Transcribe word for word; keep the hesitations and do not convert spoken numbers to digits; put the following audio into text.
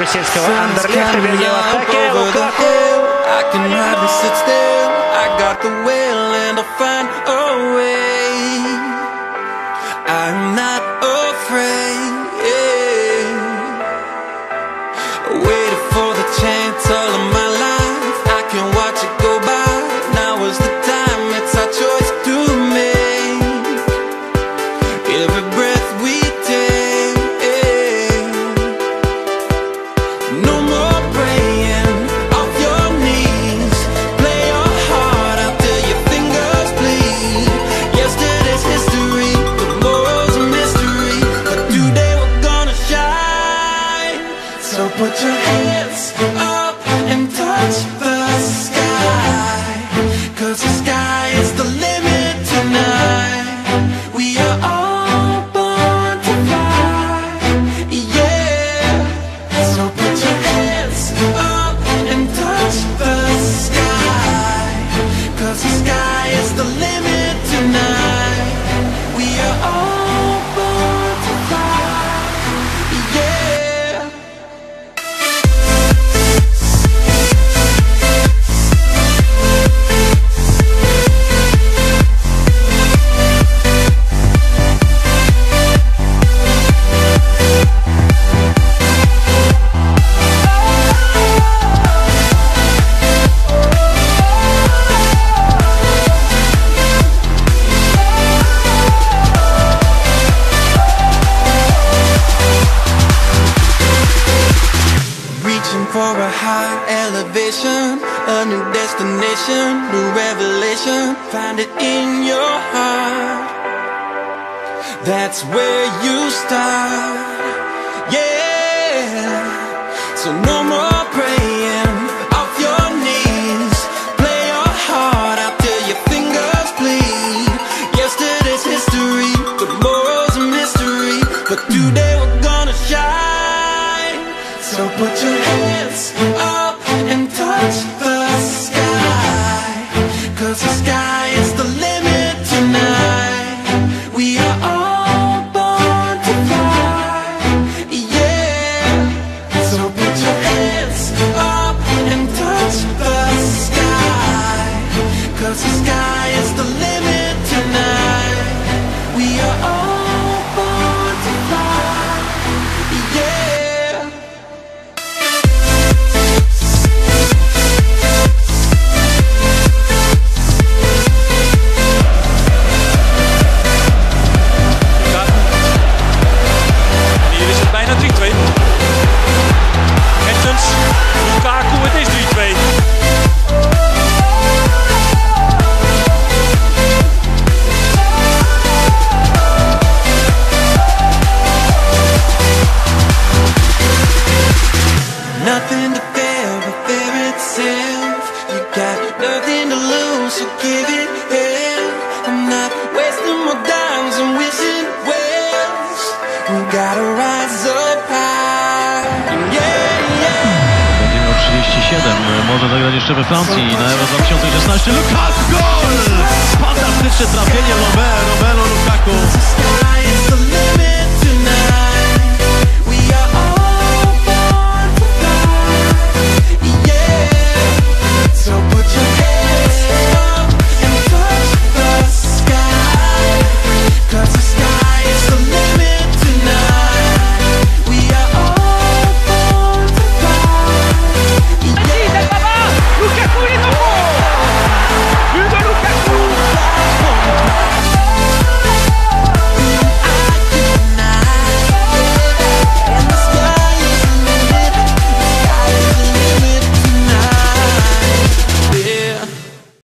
російського Андерлехта. Він є в атаці. Лукаку. So put your hands up and touch the sky, 'cause the sky is the limit tonight. We are all born to fly, yeah. So put your hands up and touch the sky, 'cause the sky is the limit tonight. We are all born to fly, yeah. For a high elevation, a new destination, new revelation. Find it in your heart. That's where you start. Yeah. So no more praying off your knees. Play your heart out till your fingers bleed. Yesterday's history, tomorrow's a mystery, but today we're gonna shine. So put your hands up and touch the sky, 'cause the sky is the limit tonight. We are all born to fly, yeah. So put your hands up and touch the sky, 'cause the sky is the limit tonight. We are all born to fly, yeah. Lukaku, het is drie twee. Nothing to fear but fear itself. You got nothing to lose, so give it hell. I'm not wasting my dimes and wishing wells. We gotta rise up high, yeah, yeah. Będzie miał trzydzieści siedem, może zagrać jeszcze we Francji na Euro dwa tysiące szesnaście. Lukaku, gol! Fantastyczne trafienie Romelu Lukaku.